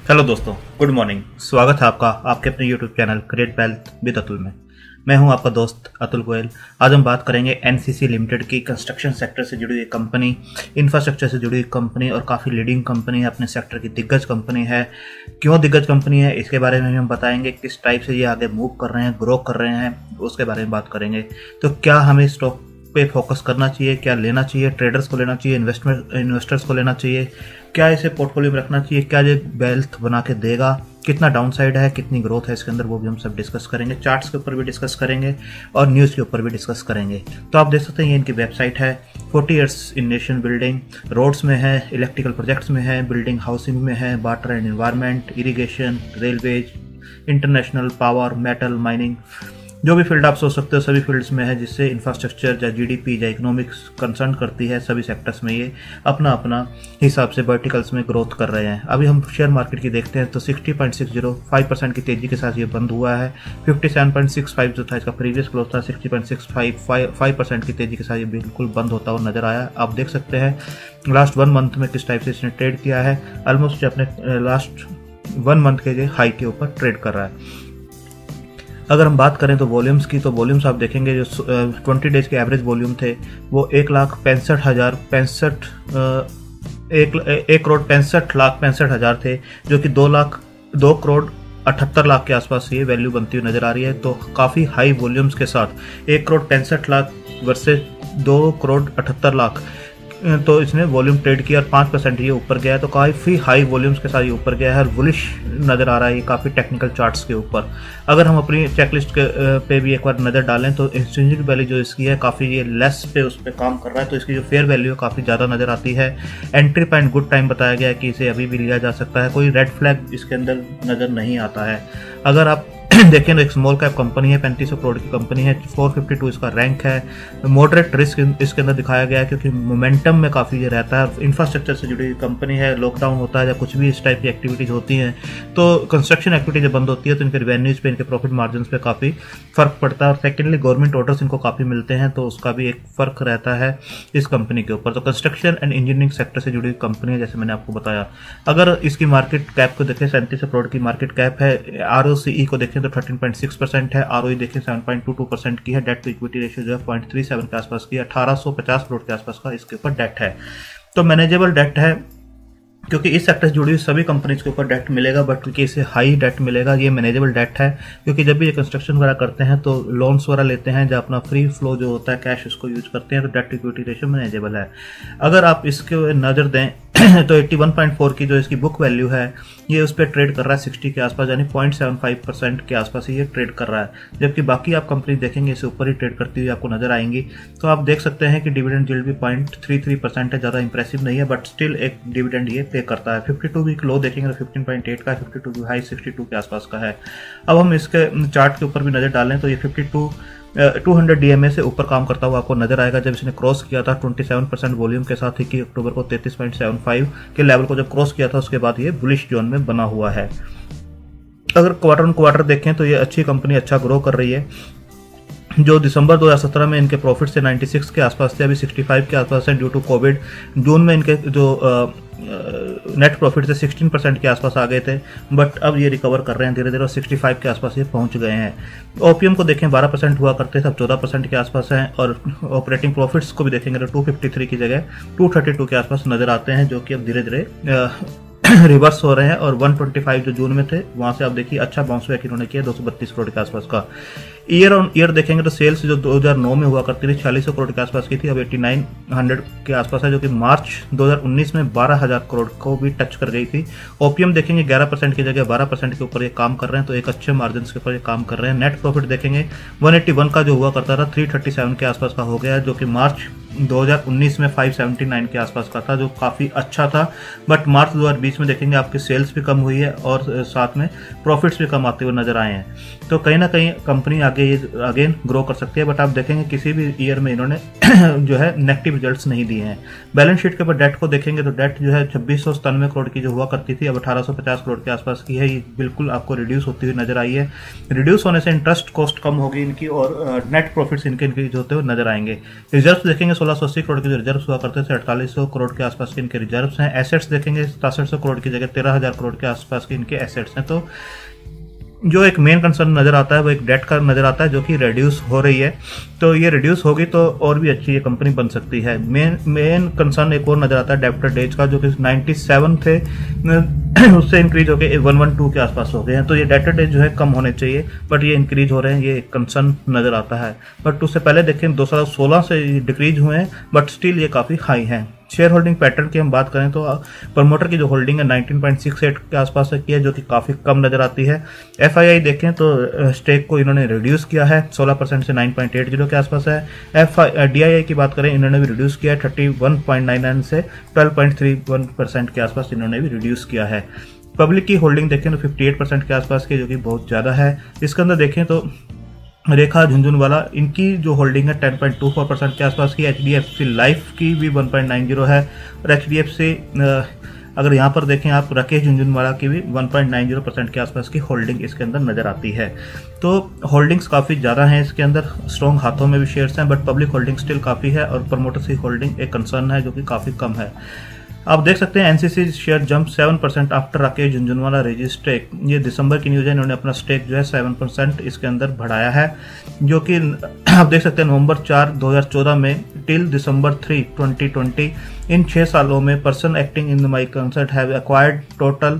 Hello दोस्तों, good morning. स्वागत है आपका आपके अपने YouTube channel create wealth with Atul में। मैं हूं आपका दोस्त अतुल गोयल। आज हम बात करेंगे एनसीसी लिमिटेड की, कंस्ट्रक्शन सेक्टर से जुड़ी हुई कंपनी, इंफ्रास्ट्रक्चर से जुड़ी हुई कंपनी और काफ़ी लीडिंग कंपनी है, अपने सेक्टर की दिग्गज कंपनी है। क्यों दिग्गज कंपनी है इसके बारे में हम बताएंगे, किस टाइप से ये आगे मूव कर रहे हैं, ग्रो कर रहे हैं, उसके बारे में बात करेंगे। तो क्या हमें स्टॉक पे फोकस करना चाहिए, क्या लेना चाहिए, ट्रेडर्स को लेना चाहिए, इन्वेस्टर्स को लेना चाहिए, क्या इसे पोर्टफोलियो में रखना चाहिए, क्या ये वेल्थ बना के देगा, कितना डाउन साइड है, कितनी ग्रोथ है इसके अंदर, वो भी हम सब डिस्कस करेंगे। चार्ट्स के ऊपर भी डिस्कस करेंगे और न्यूज़ के ऊपर भी डिस्कस करेंगे। तो आप देख सकते हैं ये इनकी वेबसाइट है। 40 years in nation building, roads में है, इलेक्ट्रिकल प्रोजेक्ट्स में है, बिल्डिंग हाउसिंग में है, water and environment, irrigation, railways, international power, metal, mining, जो भी फील्ड आप सोच सकते हो सभी फील्ड्स में है, जिससे इंफ्रास्ट्रक्चर या जीडीपी या इकोनॉमिक्स कंसर्न करती है। सभी सेक्टर्स में ये अपना अपना हिसाब से वर्टिकल्स में ग्रोथ कर रहे हैं। अभी हम शेयर मार्केट की देखते हैं तो 60.605% की तेजी के साथ ये बंद हुआ है। 57.65 जो था इसका प्रीवियस क्लोज था, 60.655% की तेजी के साथ ये बिल्कुल बंद होता हुआ नजर आया। आप देख सकते हैं लास्ट 1 मंथ में किस टाइप से इसने ट्रेड किया है। ऑलमोस्ट अपने लास्ट 1 मंथ के जो हाई के ऊपर ट्रेड कर रहा है। अगर हम बात करें तो वॉल्यूम्स की, तो वॉल्यूम्स आप देखेंगे जो 20 डेज के एवरेज वॉल्यूम थे वो 1,65,000 थे, जो कि 2 करोड़ 78 लाख के आसपास ये वैल्यू बनती हुई नजर आ रही है। तो काफ़ी हाई वॉल्यूम्स के साथ 1 करोड़ 65 लाख वर्सेस 2 करोड़ 78 लाख, तो इसने वॉल्यूम ट्रेड किया और 5% ये ऊपर गया है। तो काफ़ी हाई वॉल्यूम्स के साथ ये ऊपर गया है और बुलिश नज़र आ रहा है ये काफ़ी टेक्निकल चार्ट्स के ऊपर। अगर हम अपनी चेकलिस्ट पे भी एक बार नज़र डालें तो इंस्ट्रिंसिक वैल्यू जो इसकी है काफ़ी ये लेस पे उस पर काम कर रहा है, तो इसकी जो फेयर वैल्यू है काफ़ी ज़्यादा नज़र आती है। एंट्री पॉइंट गुड टाइम बताया गया है कि इसे अभी भी लिया जा सकता है, कोई रेड फ्लैग इसके अंदर नज़र नहीं आता है। अगर आप देखें तो एक स्मॉल कैप कंपनी है, 3500 करोड़ की कंपनी है, 452 इसका रैंक है। मॉडरेट रिस्क इसके अंदर दिखाया गया है क्योंकि मोमेंटम में काफ़ी ये रहता है। इंफ्रास्ट्रक्चर से जुड़ी कंपनी है, लॉकडाउन होता है या कुछ भी इस टाइप की एक्टिविटीज़ होती हैं तो कंस्ट्रक्शन एक्टिविटी जब बंद होती है तो इनके रेवेन्यूज़ पे, इनके प्रॉफिट मार्जिन पे काफ़ी फ़र्क पड़ता है। और सेकेंडली गवर्नमेंट ऑर्डर्स इनको काफ़ी मिलते हैं तो उसका भी एक फ़र्क रहता है इस कंपनी के ऊपर। तो कंस्ट्रक्शन एंड इंजीनियरिंग सेक्टर से जुड़ी कंपनी है जैसे मैंने आपको बताया। अगर इसकी मार्केट कैप को देखें, 3700 करोड़ की मार्केट कैप है। ROCE को देखें तो 13.6% है, ROE देखें 7.22% की है। डेट टू इक्विटी रेशियो जो है 0.37 के आसपास की है। 1850 करोड़ के आसपास का इसके ऊपर डेट है, तो मैनेजेबल डेट है क्योंकि इस सेक्टर से जुड़ी हुई सभी कंपनीज के ऊपर डेट मिलेगा, बट क्योंकि इसे हाई डेट मिलेगा, ये मैनेजेबल डेट है। क्योंकि जब भी ये कंस्ट्रक्शन वगैरह करते हैं तो लोन्स वगैरह लेते हैं, जब अपना फ्री फ्लो जो होता है कैश उसको यूज करते हैं, तो debt to equity ratio manageable है। अगर आप इसके नज़र दें तो 81.4 की जो इसकी बुक वैल्यू है ये उस पर ट्रेड कर रहा है 60 के आसपास, यानी 0.75% के आसपास ये ट्रेड कर रहा है। जबकि बाकी आप कंपनी देखेंगे इससे ऊपर ही ट्रेड करती हुई आपको नजर आएंगी। तो आप देख सकते हैं कि डिविडेंड यील्ड भी 0.33% है, ज़्यादा इंप्रेसिव नहीं है, बट स्टिल एक डिविडेंड ये पे करता है। 52 वीक लो देखेंगे तो 15.8 का है, 52 वीक हाई 62 के आसपास का है। अब हम इसके चार्ट के ऊपर भी नजर डालें तो ये 200 DMA से ऊपर काम करता हुआ आपको नजर आएगा। जब इसने क्रॉस किया था 27% वॉल्यूम के साथ 21 अक्टूबर को 33.75 के लेवल को जब क्रॉस किया था उसके बाद ये बुलिश जोन में बना हुआ है। अगर क्वार्टर ऑन क्वार्टर देखें तो ये अच्छी कंपनी अच्छा ग्रो कर रही है। जो दिसंबर 2017 में इनके प्रॉफिट से 96 के आसपास थे, अभी 65 के आसपास है ड्यू टू कोविड। जून में इनके जो नेट प्रॉफिट से 16% के आसपास आ गए थे, बट अब ये रिकवर कर रहे हैं धीरे धीरे और 65 के आसपास ये पहुंच गए हैं। ओपीएम को देखें 12% हुआ करते थे, अब 14% के आसपास हैं। और ऑपरेटिंग प्रॉफिट्स को भी देखेंगे तो 253 की जगह 232 के आसपास नजर आते हैं, जो कि अब धीरे धीरे रिवर्स हो रहे हैं। और 125 जो जून में थे वहां से आप देखिए अच्छा बाउंस बैक इन्होंने किया 232 करोड़ के आसपास का। ईयर ऑन ईयर देखेंगे तो सेल्स जो 2009 में हुआ करती थी 4600 करोड़ के आसपास की थी, अब 8900 के आसपास है, जो कि मार्च 2019 में 12000 करोड़ को भी टच कर गई थी। ओपीएम देखेंगे 11% की जगह 12% के ऊपर ये काम कर रहे हैं, तो एक अच्छे मार्जिन के ऊपर ये काम कर रहे हैं। नेट प्रॉफिट देखेंगे 181 का जो हुआ करता था 337 के आसपास का हो गया, जो कि मार्च 2019 में 579 के आसपास का था, जो काफ़ी अच्छा था। बट मार्च 2020 में देखेंगे आपकी सेल्स भी कम हुई है और साथ में प्रॉफिट्स भी कम आते हुए नजर आए हैं। तो कहीं ना कहीं कंपनी आगे अगेन ग्रो कर सकती है, बट आप देखेंगे किसी भी ईयर में इन्होंने जो है नेगेटिव रिजल्ट्स नहीं दिए हैं। बैलेंस शीट के ऊपर डेट को देखेंगे तो डेट जो है 2697 करोड़ की जो हुआ करती थी अब 1850 करोड़ के आसपास की है। ये बिल्कुल आपको रिड्यूस होती हुई नजर आई है। रिड्यूस होने से इंटरेस्ट कॉस्ट कम होगी इनकी और नेट प्रॉफिट्स इनके इंक्रीज होते हुए नजर आएंगे। रिजर्व देखेंगे 1680 करोड़ के जो रिजर्व हुआ करते थे 4800 करोड़ के आसपास के इनके रिजर्व्स हैं। एसेट्स देखेंगे 6700 करोड़ की जगह 13000 करोड़ के आसपास के इनके एसेट्स हैं। तो जो एक मेन कंसर्न नजर आता है वो एक डेट का नजर आता है जो कि रिड्यूस हो रही है। तो ये रिड्यूस होगी तो और भी अच्छी ये कंपनी बन सकती है। मेन कंसर्न एक और नजर आता है डेब्टर डेज का, जो कि 97 थे उससे इंक्रीज होकर 112 के आसपास हो गए हैं। तो ये डेब्टर डेज जो है कम होने चाहिए, बट ये इंक्रीज हो रहे हैं, ये एक कंसर्न नजर आता है। बट उससे पहले देखें 2016 से डिक्रीज हुए हैं, बट स्टिल ये काफी हाई हैं। शेयर होल्डिंग पैटर्न की हम बात करें तो प्रमोटर की जो होल्डिंग है 19.68 के आसपास की है, जो कि काफी कम नजर आती है। एफआईआई देखें तो स्टेक को इन्होंने रिड्यूस किया है 16% से 9.80 के आसपास है। डीआईआई की बात करें इन्होंने भी रिड्यूस किया है 31.99 से 12.31% के आसपास इन्होंने भी रिड्यूस किया है। पब्लिक की होल्डिंग देखें तो 58% के आसपास की, जो कि बहुत ज्यादा है। इसके अंदर देखें तो रेखा झुंझुनवाला इनकी जो होल्डिंग है 10.24% के आसपास की। एचडीएफसी लाइफ की भी 1.90 है, और एचडीएफसी अगर यहाँ पर देखें आप राकेश झुंझुनवाला की भी 1.90% के आसपास की होल्डिंग इसके अंदर नजर आती है। तो होल्डिंग्स काफी ज्यादा हैं इसके अंदर, स्ट्रॉन्ग हाथों में भी शेयर्स हैं, बट पब्लिक होल्डिंग स्टिल काफी है और प्रमोटर्स की होल्डिंग एक कंसर्न है जो कि काफी कम है। आप देख सकते हैं NCC share jump 7% after Rakesh Jhunjhunwala raises stake. ये दिसंबर की न्यूज है, इन्होंने अपना स्टेक जो है 7% इसके अंदर बढ़ाया है, जो कि आप देख सकते हैं नवंबर 4 2014 में टिल दिसंबर 3 2020 इन 6 सालों में person acting in my concert have acquired total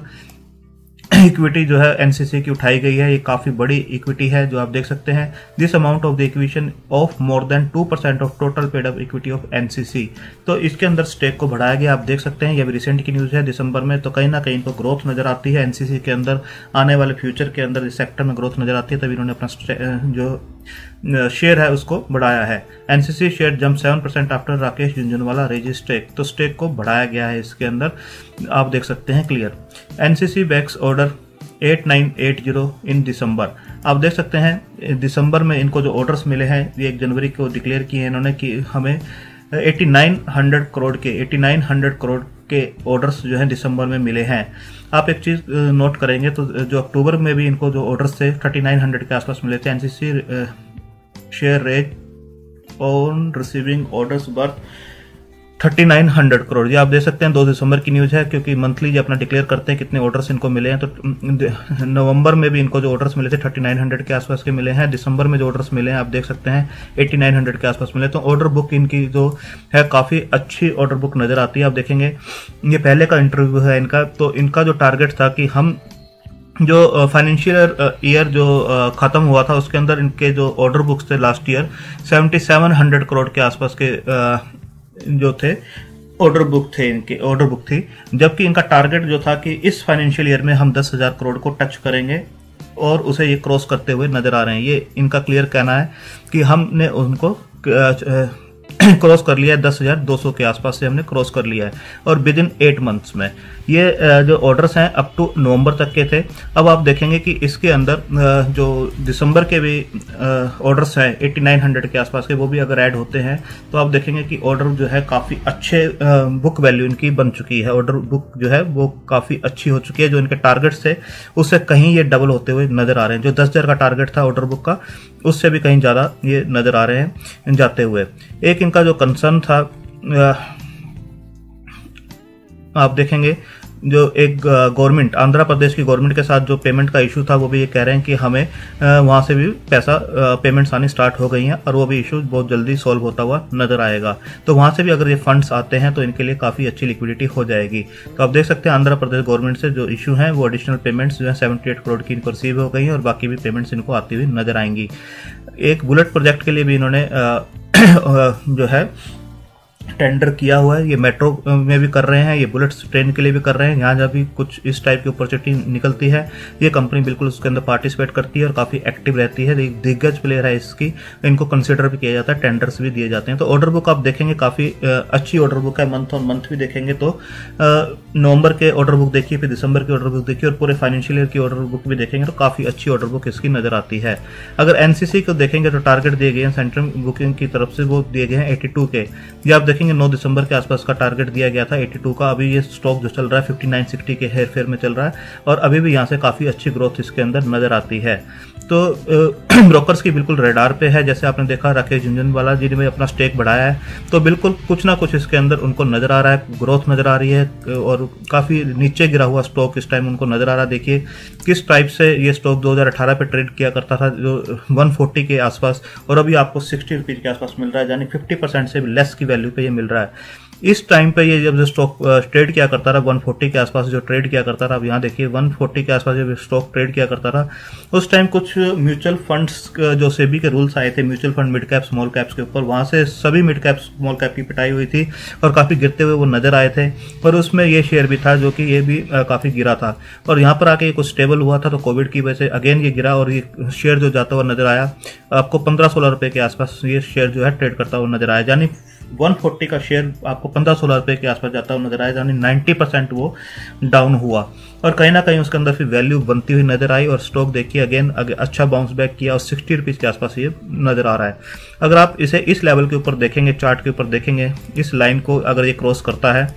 equity जो है एनसीसी की उठाई गई है। ये काफी बड़ी इक्विटी है जो आप देख सकते हैं। This amount of the acquisition of more than 2% of total paid up equity of NCC. तो इसके अंदर स्टेक को बढ़ाया गया, आप देख सकते हैं। ये अभी रिसेंट की न्यूज है दिसंबर में, तो कहीं ना कहीं इनको ग्रोथ नजर आती है एनसीसी के अंदर, आने वाले फ्यूचर के अंदर इस सेक्टर में ग्रोथ नजर आती है, तभी इन्होंने अपना जो शेयर है उसको बढ़ाया है। NCC share jump 7% after Rakesh Jhunjhunwala raises stake. तो स्टेक को बढ़ाया गया है इसके अंदर, आप देख सकते हैं clear. NCC bags order 8980 in दिसंबर। आप देख सकते हैं दिसंबर में इनको जो ऑर्डर्स मिले हैं ये 1 जनवरी को डिक्लेयर किए हैं इन्होंने कि हमें 8900 करोड़ के ऑर्डर्स जो है दिसंबर में मिले हैं। आप एक चीज नोट करेंगे तो जो अक्टूबर में भी इनको जो ऑर्डर्स थे 3900 के आसपास मिले थे। NCC share rate on receiving orders worth 3900 crore. ये आप देख सकते हैं 2 दिसंबर की न्यूज है, क्योंकि मंथली ये अपना डिक्लेयर करते हैं कितने ऑर्डर्स इनको मिले हैं। तो नवंबर में भी इनको जो ऑर्डर्स मिले थे 3900 के आसपास के मिले हैं। दिसंबर में जो ऑर्डर्स मिले हैं आप देख सकते हैं 8900 के आसपास मिले। तो ऑर्डर बुक इनकी जो है काफी अच्छी ऑर्डर बुक नजर आती है। आप देखेंगे ये पहले का इंटरव्यू है इनका, तो इनका जो टारगेट था कि हम जो फाइनेंशियल ईयर जो खत्म हुआ था उसके अंदर इनके जो ऑर्डर बुक्स थे लास्ट ईयर 7700 करोड़ के आसपास के जो थे ऑर्डर बुक थे, इनके ऑर्डर बुक थी। जबकि इनका टारगेट जो था कि इस फाइनेंशियल ईयर में हम 10,000 करोड़ को टच करेंगे, और उसे ये क्रॉस करते हुए नजर आ रहे हैं। ये इनका क्लियर कहना है कि हमने उनको क्रॉस कर लिया है, 10,200 के आसपास से हमने क्रॉस कर लिया है, और विद इन 8 मंथ्स में। ये जो ऑर्डर्स हैं अप टू नवंबर तक के थे। अब आप देखेंगे कि इसके अंदर जो दिसंबर के भी ऑर्डर्स हैं 8900 के आसपास के, वो भी अगर ऐड होते हैं तो आप देखेंगे कि ऑर्डर जो है काफी अच्छे बुक वैल्यू इनकी बन चुकी है। ऑर्डर बुक जो है वो काफी अच्छी हो चुकी है, जो इनके टारगेट्स थे उससे कहीं ये डबल होते हुए नजर आ रहे हैं। जो 10,000 का टारगेट था ऑर्डर बुक का, उससे भी कहीं ज्यादा ये नजर आ रहे हैं जाते हुए। एक इनका जो कंसर्न था आप देखेंगे जो एक गवर्नमेंट आंध्र प्रदेश की गवर्नमेंट के साथ जो पेमेंट का इशू था, वो भी ये कह रहे हैं कि हमें वहां से भी पैसा पेमेंट्स आनी स्टार्ट हो गई हैं, और वो भी इशू बहुत जल्दी सॉल्व होता हुआ नजर आएगा। तो वहां से भी अगर ये फंड्स आते हैं तो इनके लिए काफी अच्छी लिक्विडिटी हो जाएगी। तो आप देख सकते हैं आंध्र प्रदेश गवर्नमेंट से जो इशू है वो एडिशनल पेमेंट्स जो है 78 करोड़ की इनको रिसीव हो गई हैं, और बाकी भी पेमेंट्स इनको आती हुई नजर आएंगी। एक बुलेट प्रोजेक्ट के लिए भी इन्होंने जो है टेंडर किया हुआ है। ये मेट्रो में भी कर रहे हैं, ये बुलेट ट्रेन के लिए भी कर रहे हैं। यहाँ जब भी कुछ इस टाइप की अपॉर्चुनिटी निकलती है ये कंपनी बिल्कुल उसके अंदर पार्टिसिपेट करती है और काफी एक्टिव रहती है। एक दिग्गज प्लेयर है इसकी, इनको कंसिडर भी किया जाता है, टेंडर्स भी दिए जाते हैं। तो ऑर्डर बुक आप देखेंगे काफी अच्छी ऑर्डर बुक है। मंथ ऑन मंथ भी देखेंगे तो नवंबर के ऑर्डर बुक देखिए, फिर दिसंबर की ऑर्डर बुक देखिए, और पूरे फाइनेंशियल ईयर की ऑर्डर बुक भी देखेंगे तो काफी अच्छी ऑर्डर बुक इसकी नजर आती है। अगर एनसीसी को देखेंगे तो टारगेट दिए गए हैं सेंट्रल बुकिंग की तरफ से, वो दिए गए हैं 82 के। ये आप देखेंगे 9 दिसंबर के आसपास का टारगेट दिया गया था 82 का। अभी ये स्टॉक जो चल रहा है 5960 के हेर फेर में चल रहा है, और अभी भी यहाँ से काफी अच्छी ग्रोथ इसके अंदर नजर आती है। तो ब्रोकर्स की बिल्कुल रेडार पे है। जैसे आपने देखा राकेश झुनझुनवाला जी ने अपना स्टेक बढ़ाया है, तो बिल्कुल कुछ ना कुछ इसके अंदर उनको नजर आ रहा है, ग्रोथ नजर आ रही है और काफी नीचे गिरा हुआ स्टॉक इस टाइम उनको नजर आ रहा है। देखिए किस टाइप से ये स्टॉक 2018 पे ट्रेड किया करता था, जो 140 के आसपास, और अभी आपको 60 रुपीज के आसपास मिल रहा है, यानी 50% से भी लेस की वैल्यू पे ये मिल रहा है। इस टाइम पे ये जब स्टॉक ट्रेड किया करता था 140 के आसपास जो ट्रेड किया करता था, अब यहाँ देखिए 140 के आसपास जब स्टॉक ट्रेड किया करता था, उस टाइम कुछ म्यूचुअल फंड्स जो सेबी के रूल्स आए थे mutual fund mid cap small caps के ऊपर, वहां से सभी मिड कैप स्मॉल कैप की पिटाई हुई थी और काफी गिरते हुए वो नजर आए थे। और उसमें ये शेयर भी था जो कि ये भी काफी गिरा था, और यहाँ पर आके कुछ स्टेबल हुआ था, तो कोविड की वजह से अगेन ये गिरा और ये शेयर जो जाता हुआ नजर आया आपको 15-16 रुपए के आसपास ये शेयर जो है ट्रेड करता हुआ नजर आया, यानी 140 का शेयर आपको 15-16 रुपए के आसपास जाता हुआ नजर आया, यानी 90% वो डाउन हुआ और कहीं ना कहीं उसके अंदर फिर वैल्यू बनती हुई नजर आई और स्टॉक देखिए अगेन अच्छा बाउंस बैक किया और 60 रुपीज के आसपास ये नजर आ रहा है। अगर आप इसे इस लेवल के ऊपर देखेंगे, चार्ट के ऊपर देखेंगे, इस लाइन को अगर ये क्रॉस करता है,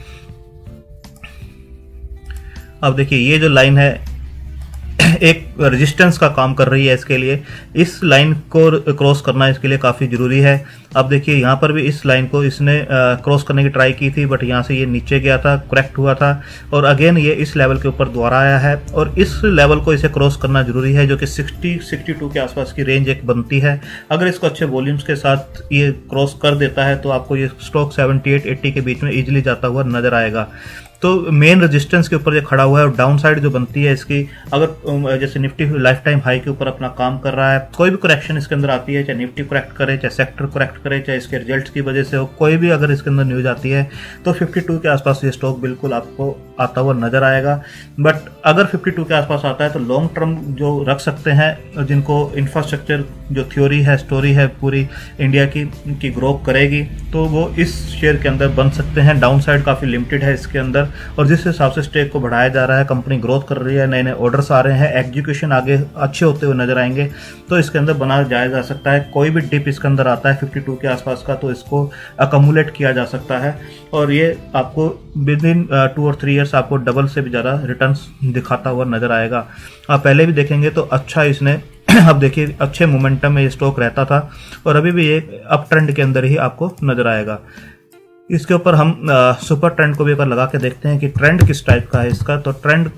अब देखिए ये जो लाइन है एक रेजिस्टेंस का काम कर रही है इसके लिए, इस लाइन को क्रॉस करना इसके लिए काफ़ी ज़रूरी है। अब देखिए यहाँ पर भी इस लाइन को इसने क्रॉस करने की ट्राई की थी, बट यहाँ से ये नीचे गया था, करेक्ट हुआ था और अगेन ये इस लेवल के ऊपर दोबारा आया है और इस लेवल को इसे क्रॉस करना जरूरी है, जो कि 60-62 के आसपास की रेंज एक बनती है। अगर इसको अच्छे वॉल्यूम्स के साथ ये क्रॉस कर देता है तो आपको ये स्टॉक 78-80 के बीच में इजीली जाता हुआ नजर आएगा। तो मेन रेजिस्टेंस के ऊपर ये खड़ा हुआ है और डाउन साइड जो बनती है इसकी, अगर जैसे निफ्टी लाइफ टाइम हाई के ऊपर अपना काम कर रहा है, कोई भी करेक्शन इसके अंदर आती है, चाहे निफ्टी करेक्ट करे, चाहे सेक्टर करेक्ट करे, चाहे इसके रिजल्ट्स की वजह से हो, कोई भी अगर इसके अंदर न्यूज आती है तो 52 के आसपास ये स्टॉक बिल्कुल आपको आता हुआ नजर आएगा। बट अगर 52 के आसपास आता है तो लॉन्ग टर्म जो रख सकते हैं, जिनको इंफ्रास्ट्रक्चर जो थ्योरी है, स्टोरी है पूरी इंडिया की ग्रो करेगी, तो वो इस शेयर के अंदर बन सकते हैं। डाउन साइड काफ़ी लिमिटेड है इसके अंदर और जिस हिसाब से स्टेक को बढ़ाया जा रहा है, कंपनी ग्रोथ कर रही है, नए नए ऑर्डर्स आ रहे हैं, एग्जीक्यूशन आगे अच्छे होते हुए नजर आएंगे, तो इसके अंदर बना जाया जा सकता है। कोई भी डिप इसके अंदर आता है 52 के आसपास का तो इसको अकमुलेट किया जा सकता है और ये आपको विद इन 2 और 3 ईयर्स आपको डबल से भी ज़्यादा रिटर्न्स दिखाता हुआ नजर आएगा। आप पहले भी देखेंगे तो अच्छा इसने अब देखिए अच्छे मोमेंटम में ये स्टॉक रहता था और अभी भी ये अप ट्रेंड के अंदर ही आपको नजर आएगा। इसके ऊपर हम सुपर ट्रेंड को भी एक बार लगा के देखते हैं कि ट्रेंड किस टाइप का है इसका। तो ट्रेंड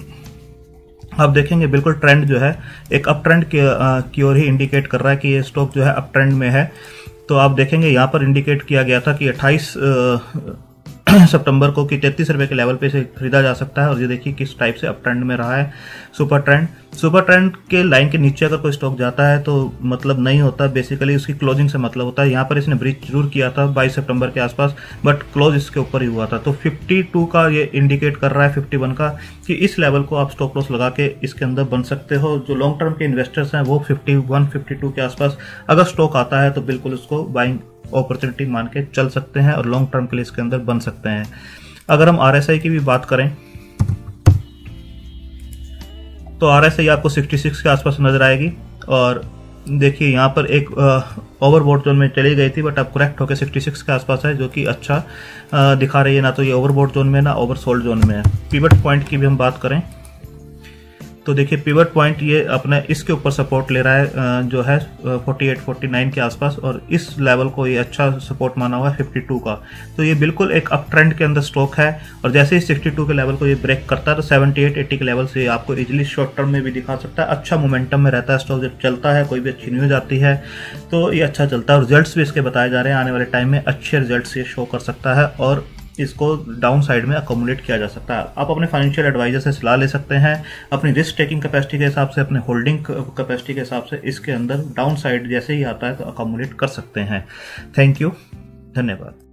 आप देखेंगे बिल्कुल ट्रेंड जो है एक अप ट्रेंड की ओर ही इंडिकेट कर रहा है कि ये स्टॉक जो है अप ट्रेंड में है। तो आप देखेंगे यहाँ पर इंडिकेट किया गया था कि 28 सितंबर को कि 33 रुपए के लेवल पे इसे खरीदा जा सकता है और ये देखिए किस टाइप से अप ट्रेंड में रहा है सुपर ट्रेंड। सुपर ट्रेंड के लाइन के नीचे अगर कोई स्टॉक जाता है तो मतलब नहीं होता, बेसिकली उसकी क्लोजिंग से मतलब होता है। यहाँ पर इसने ब्रीच जरूर किया था 22 सितंबर के आसपास, बट क्लोज इसके ऊपर ही हुआ था। तो 52 का ये इंडिकेट कर रहा है 51 का कि इस लेवल को आप स्टॉप लॉस लगा के इसके अंदर बन सकते हो। जो लॉन्ग टर्म के इन्वेस्टर्स हैं वो 51-52 के आसपास अगर स्टॉक आता है तो बिल्कुल उसको बाइंग अपॉर्चुनिटी मान के चल सकते हैं और लॉन्ग टर्म के लिए इसके अंदर बन सकते हैं। अगर हम RSI की भी बात करें तो RSI आपको 66 के आसपास नजर आएगी और देखिए यहाँ पर एक ओवरबॉट जोन में चली गई थी बट अब करेक्ट होकर 66 के आसपास है, जो कि अच्छा दिखा रही है। ना तो ये ओवरबॉट जोन में ना ओवरसोल्ड जोन में है। पिवट पॉइंट की भी हम बात करें तो देखिए पिवट पॉइंट ये अपने इसके ऊपर सपोर्ट ले रहा है जो है 48-49 के आसपास और इस लेवल को ये अच्छा सपोर्ट माना हुआ है 52 का। तो ये बिल्कुल एक अप ट्रेंड के अंदर स्टॉक है और जैसे ही 62 के लेवल को ये ब्रेक करता है तो 78-80 के लेवल से आपको इजीली शॉर्ट टर्म में भी दिखा सकता है। अच्छा मोमेंटम में रहता है स्टॉक, जब चलता है कोई भी अच्छी न्यूज आती है तो ये अच्छा चलता है और रिजल्ट्स भी इसके बताए जा रहे हैं। आने वाले टाइम में अच्छे रिजल्ट्स ये शो कर सकता है और इसको डाउन साइड में अकोमोडेट किया जा सकता है। आप अपने फाइनेंशियल एडवाइजर से सलाह ले सकते हैं अपनी रिस्क टेकिंग कैपेसिटी के हिसाब से, अपने होल्डिंग कैपेसिटी के हिसाब से इसके अंदर डाउन साइड जैसे ही आता है तो अकोमोडेट कर सकते हैं। थैंक यू, धन्यवाद।